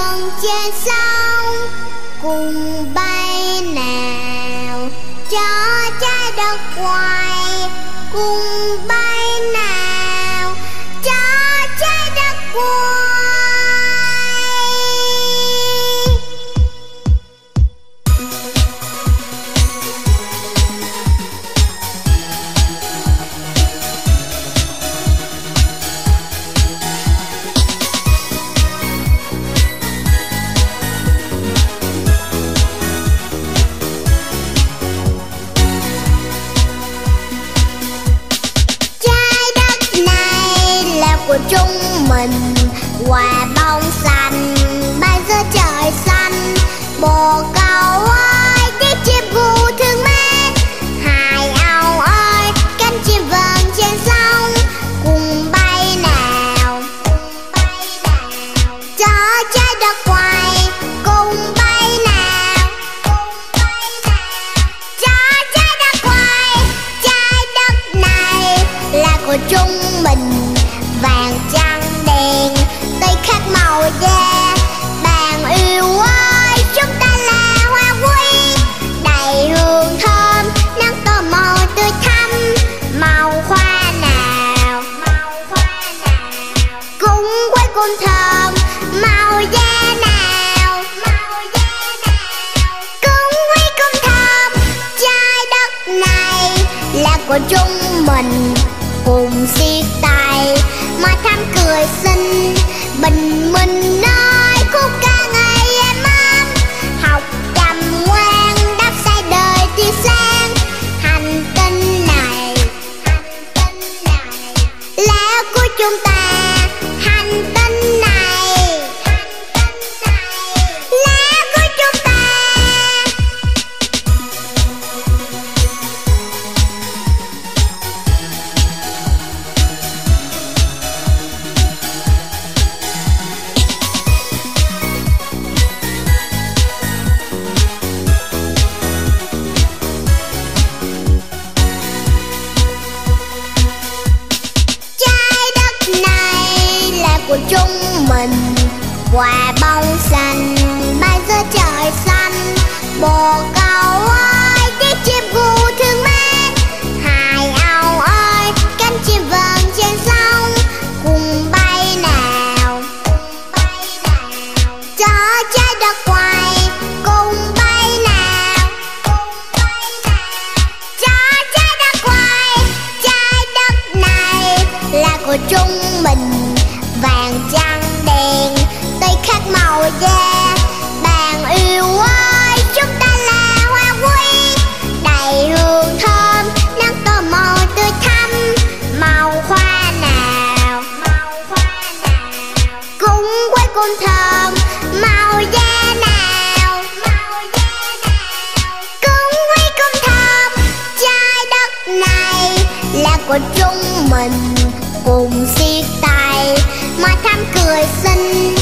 vầng trên sông cùng bay nào, cho trái đất quay cùng bay nào, cho trái đất quay. Của chúng mình quả bóng xanh bay giữa trời xanh, bồ câu ơi tiếng chim gu thương mến, hải âu ơi cánh chim vờn trên sông cùng bay nào, cho trái đất quay cùng bay nào, cho trái đất quay. Trái đất này là của chúng mình, vàng trắng đèn tươi khác màu da. Bạn yêu ơi chúng ta là hoa quý, đầy hương thơm nắng tô màu tươi thắm. Màu hoa nào cũng quay cùng thơm, màu da nào cũng quay cùng thơm. Trái đất này là của chúng mình, cùng siết tay mà thắm cười xinh. Bình minh nơi khúc ca ngày êm ấm, học trầm ngoan đáp sai đời tươi sáng. Hành tinh này là của chúng ta, hành tinh này là của chúng ta. Của chúng mình quả bóng xanh bay giữa trời xanh, bồ câu ơi tiếng chim gu thương mến, hải âu ơi cánh chim vờn trên sông cùng bay nào, cho trái đất quay cùng bay nào, cho trái đất quay. Trái đất này là của chúng mình, vàng trắng đèn tươi khác màu da. Bạn yêu ơi chúng ta là hoa quý, đầy hương thơm nắng tô màu tươi thắm. Màu hoa nào cũng quay cùng thơm, màu da nào cũng quay cùng thơm. Trái đất này là của chúng mình, cùng siết tay mà thắm cười xinh.